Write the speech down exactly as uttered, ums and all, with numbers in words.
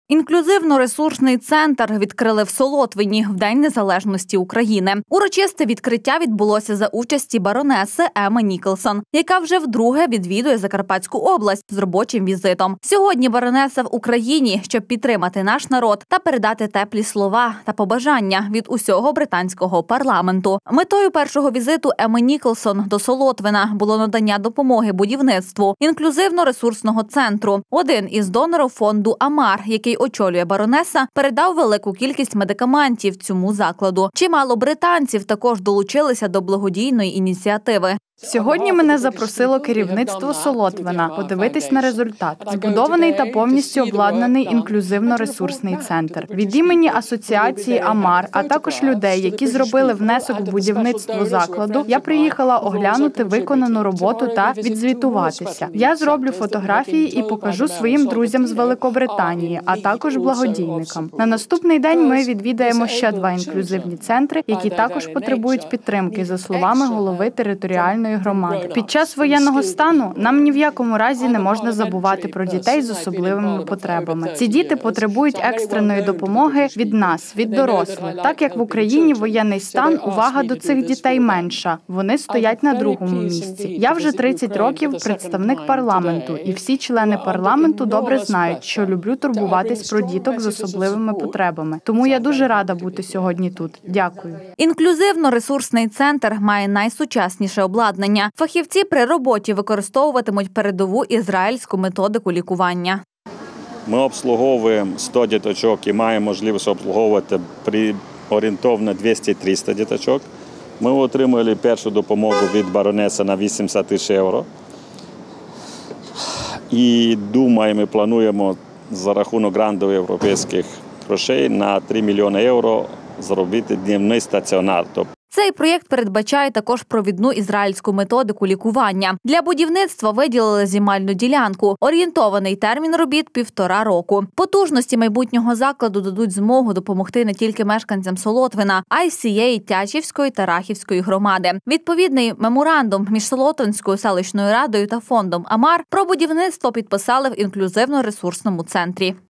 Інклюзивно-ресурсний центр відкрили в Солотвині в День Незалежності України. Урочисте відкриття відбулося за участі баронеси Еми Ніколсон, яка вже вдруге відвідує Закарпатську область з робочим візитом. Сьогодні баронеса в Україні, щоб підтримати наш народ та передати теплі слова та побажання від усього британського парламенту. Метою першого візиту Еми Ніколсон до Солотвина було надання допомоги будівництву інклюзивно-ресурсного центру. Один із донорів фонду «Амар», який очолює баронеса, передав велику кількість медикаментів цьому закладу. Чимало британців також долучилися до благодійної ініціативи. Сьогодні мене запросило керівництво Солотвина подивитись на результат. Збудований та повністю обладнаний інклюзивно-ресурсний центр. Від імені асоціації «Амар», а також людей, які зробили внесок в будівництво закладу, я приїхала оглянути виконану роботу та відзвітуватися. Я зроблю фотографії і покажу своїм друзям з Великобританії, а також благодійникам. На наступний день ми відвідаємо ще два інклюзивні центри, які також потребують підтримки, за словами голови територіальної громади. Під час воєнного стану нам ні в якому разі не можна забувати про дітей з особливими потребами. Ці діти потребують екстреної допомоги від нас, від дорослих. Так як в Україні воєнний стан, увага до цих дітей менша. Вони стоять на другому місці. Я вже тридцять років представник парламенту, і всі члени парламенту добре знають, що люблю турбуватись про діток з особливими потребами. Тому я дуже рада бути сьогодні тут. Дякую. Інклюзивно-ресурсний центр має найсучасніше обладнання. Фахівці при роботі використовуватимуть передову ізраїльську методику лікування. Ми обслуговуємо сто діточок і маємо можливість обслуговувати при орієнтовно двісті-триста діточок. Ми отримали першу допомогу від баронеси на вісімдесят тисяч євро. І думаємо, плануємо за рахунок грантів європейських грошей на три мільйони євро зробити дневний стаціонар. Цей проєкт передбачає також провідну ізраїльську методику лікування. Для будівництва виділили земельну ділянку. Орієнтований термін робіт – півтора року. Потужності майбутнього закладу дадуть змогу допомогти не тільки мешканцям Солотвина, а й всієї Тячівської та Рахівської громади. Відповідний меморандум між Солотвинською селищною радою та фондом «Амар» про будівництво підписали в інклюзивно-ресурсному центрі.